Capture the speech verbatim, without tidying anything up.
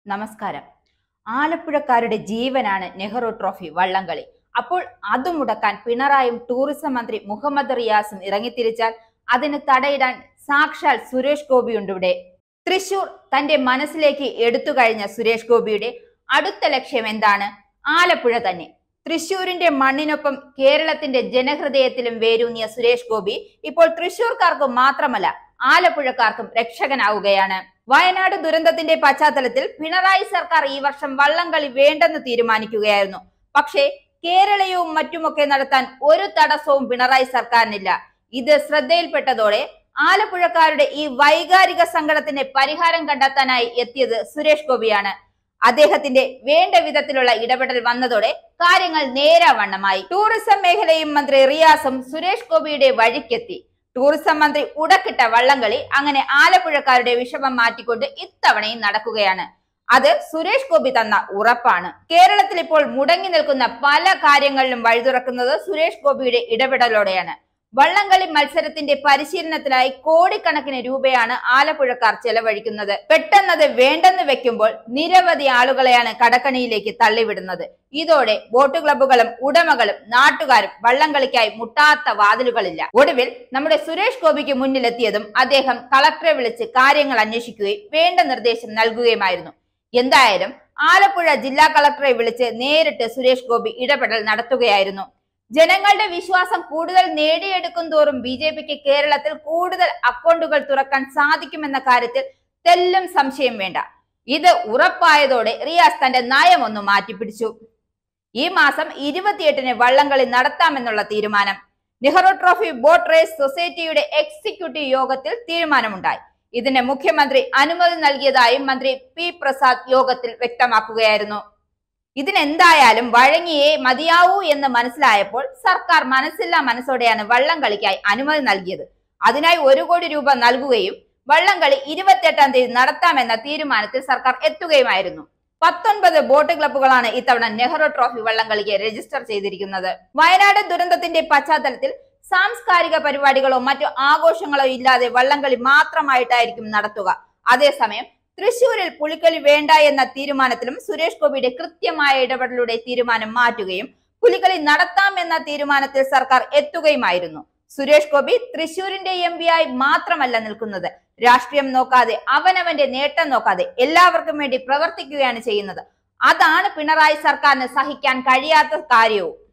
നമസ്കാരം. ആലപ്പുഴക്കാരുടെ ജീവനാണ് നെഹ്റു ട്രോഫി വള്ളംകളി. അപ്പോൾ അത് മുടക്കാൻ പിണറായും ടൂറിസം മന്ത്രി മുഹമ്മദ് റിയാസും ഇറങ്ങിത്തിരിച്ചാൽ അതിന് തടയിടാൻ സാക്ഷാൽ സുരേഷ് ഗോപിയുണ്ട് ഇവിടെ. തൃശൂർ തന്റെ മനസ്സിലേക്ക് എടുത്തു കഴിഞ്ഞ സുരേഷ് ഗോപിയുടെ അടുത്ത ലക്ഷ്യം എന്താണ്? ആലപ്പുഴ തന്നെ. തൃശൂരിന്റെ മണ്ണിനൊപ്പം കേരളത്തിന്റെ ജനഹൃദയത്തിലും വേരൂന്നിയ സുരേഷ് ഗോപി ഇപ്പോൾ തൃശൂർക്കാർക്കും മാത്രമല്ല ആലപ്പുഴക്കാർക്കും രക്ഷകനാവുകയാണ്. വയനാട് ദുരന്തത്തിന്റെ പശ്ചാത്തലത്തിൽ പിണറായി സർക്കാർ ഈ വർഷം വള്ളംകളി വേണ്ടെന്ന് തീരുമാനിക്കുകയായിരുന്നു. പക്ഷേ കേരളവും മറ്റുമൊക്കെ നടത്താൻ ഒരു തടസ്സവും പിണറായി സർക്കാരിനില്ല. ഇത് ശ്രദ്ധയിൽപ്പെട്ടതോടെ ആലപ്പുഴക്കാരുടെ ഈ വൈകാരിക സങ്കടത്തിന് പരിഹാരം കണ്ടെത്താനായി എത്തിയത് സുരേഷ് ഗോപിയാണ്. അദ്ദേഹത്തിന്റെ വേണ്ട വിധത്തിലുള്ള ഇടപെടൽ വന്നതോടെ കാര്യങ്ങൾ നേരാവണ്ണമായി. ടൂറിസം മേഖലയും മന്ത്രി റിയാസും സുരേഷ് ഗോപിയുടെ വഴിക്കെത്തി. ടൂറിസം മന്ത്രി ഉടക്കിട്ട വള്ളംകളി അങ്ങനെ ആലപ്പുഴക്കാരുടെ വിഷമം മാറ്റിക്കൊണ്ട് ഇത്തവണയും നടക്കുകയാണ്. അത് സുരേഷ് ഗോപി തന്ന ഉറപ്പാണ്. കേരളത്തിൽ ഇപ്പോൾ മുടങ്ങി നിൽക്കുന്ന പല കാര്യങ്ങളിലും വഴിതുറക്കുന്നത് സുരേഷ് ഗോപിയുടെ ഇടപെടലോടെയാണ്. വള്ളംകളി മത്സരത്തിന്റെ പരിശീലനത്തിനായി കോടിക്കണക്കിന് രൂപയാണ് ആലപ്പുഴക്കാർ ചെലവഴിക്കുന്നത്. പെട്ടെന്നത് വേണ്ടെന്ന് വെക്കുമ്പോൾ നിരവധി ആളുകളെയാണ് കടക്കണിയിലേക്ക് തള്ളിവിടുന്നത്. ഇതോടെ ബോട്ട് ക്ലബ്ബുകളും ഉടമകളും നാട്ടുകാരും വള്ളംകളിക്കായി മുട്ടാത്ത വാതിലുകളില്ല. ഒടുവിൽ നമ്മുടെ സുരേഷ് ഗോപിക്ക് മുന്നിലെത്തിയതും അദ്ദേഹം കളക്ടറെ വിളിച്ച് കാര്യങ്ങൾ അന്വേഷിക്കുകയും വേണ്ട നിർദ്ദേശം നൽകുകയുമായിരുന്നു. എന്തായാലും ആലപ്പുഴ ജില്ലാ കളക്ടറെ വിളിച്ച് നേരിട്ട് സുരേഷ് ഗോപി ഇടപെടൽ നടത്തുകയായിരുന്നു. ജനങ്ങളുടെ വിശ്വാസം കൂടുതൽ നേടിയെടുക്കും തോറും ബി ജെ പിക്ക് കേരളത്തിൽ കൂടുതൽ അക്കൗണ്ടുകൾ തുറക്കാൻ സാധിക്കുമെന്ന കാര്യത്തിൽ തെല്ലും സംശയം വേണ്ട. ഇത് ഉറപ്പായതോടെ റിയാസ് തന്റെ നയം ഒന്ന് മാറ്റിപ്പിടിച്ചു. ഈ മാസം ഇരുപത്തിയെട്ടിന് വള്ളംകളി നടത്താമെന്നുള്ള തീരുമാനം നെഹ്റു ട്രോഫി ബോട്ട് റേസ് സൊസൈറ്റിയുടെ എക്സിക്യൂട്ടീവ് യോഗത്തിൽ തീരുമാനമുണ്ടായി. ഇതിന് മുഖ്യമന്ത്രി അനുമതി നൽകിയതായും മന്ത്രി പി പ്രസാദ് യോഗത്തിൽ വ്യക്തമാക്കുകയായിരുന്നു. ഇതിനെന്തായാലും വഴങ്ങിയേ മതിയാവൂ എന്ന് മനസ്സിലായപ്പോൾ സർക്കാർ മനസ്സില്ലാ മനസ്സോടെയാണ് വള്ളംകളിക്കായി അനുമതി നൽകിയത്. അതിനായി ഒരു കോടി രൂപ നൽകുകയും വള്ളംകളി ഇരുപത്തിയെട്ടാം തീയതി നടത്താമെന്ന തീരുമാനത്തിൽ സർക്കാർ എത്തുകയുമായിരുന്നു. പത്തൊൻപത് ബോട്ട് ക്ലബ്ബുകളാണ് ഇത്തവണ നെഹ്റു ട്രോഫി വള്ളംകളിക്ക് രജിസ്റ്റർ ചെയ്തിരിക്കുന്നത്. വയനാട് ദുരന്തത്തിന്റെ പശ്ചാത്തലത്തിൽ സാംസ്കാരിക പരിപാടികളോ മറ്റു ആഘോഷങ്ങളോ ഇല്ലാതെ വള്ളംകളി മാത്രമായിട്ടായിരിക്കും നടത്തുക. അതേസമയം തൃശൂരിൽ പുലിക്കളി വേണ്ട എന്ന തീരുമാനത്തിലും സുരേഷ് ഗോപിയുടെ കൃത്യമായ ഇടപെടലിലൂടെ തീരുമാനം മാറ്റുകയും പുലിക്കളി നടത്താം എന്ന തീരുമാനത്തിൽ സർക്കാർ എത്തുകയുമായിരുന്നു. സുരേഷ് ഗോപി തൃശൂരിന്റെ എം പി ആയി മാത്രമല്ല നിൽക്കുന്നത്. രാഷ്ട്രീയം നോക്കാതെ അവനവന്റെ നേട്ടം നോക്കാതെ എല്ലാവർക്കും വേണ്ടി പ്രവർത്തിക്കുകയാണ് ചെയ്യുന്നത്. അതാണ് പിണറായി സർക്കാരിന് സഹിക്കാൻ കഴിയാത്ത കാര്യവും.